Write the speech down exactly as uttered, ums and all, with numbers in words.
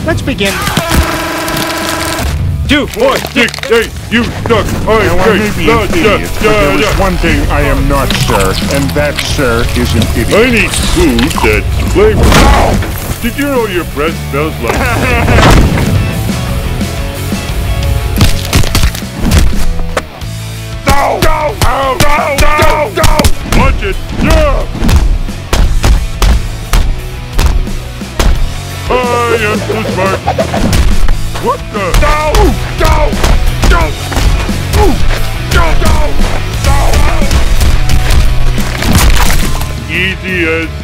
Let's begin. Two, four, Six, eight, you suck. I Now, I may be an idiot, but there is one thing I am not, sir, and that, sir, is an idiot. I need food that's flavorful. Did you know your breath smells like... Go! Go! Go! Go! Go! Go! Watch it! Yeah! I am so smart. What the? Go! Go! Go! Go! Go! Go! Easy as